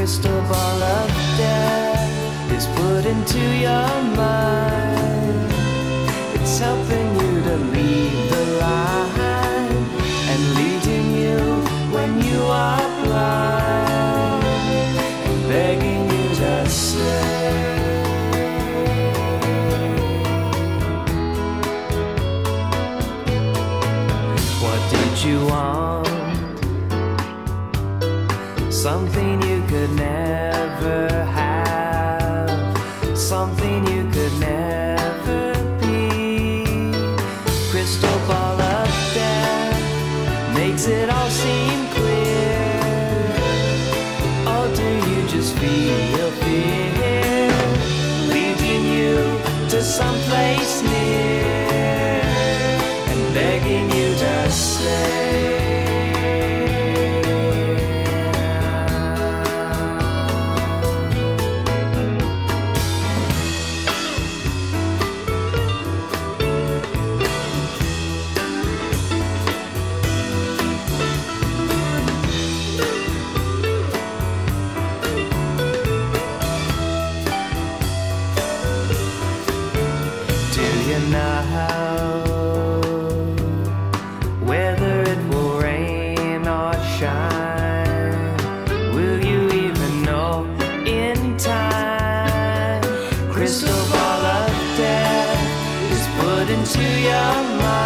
crystal ball of death is put into your mind. It's helping you to leave the line and leading you when you are blind and begging you to stay. What did you want? Something you could never have, something you could never be. Crystal ball of death makes it all seem clear. Or do you just feel fear leading you to someplace near and begging you to stay? Now, whether it will rain or shine, will you even know in time? Crystal ball of death is put into your mind.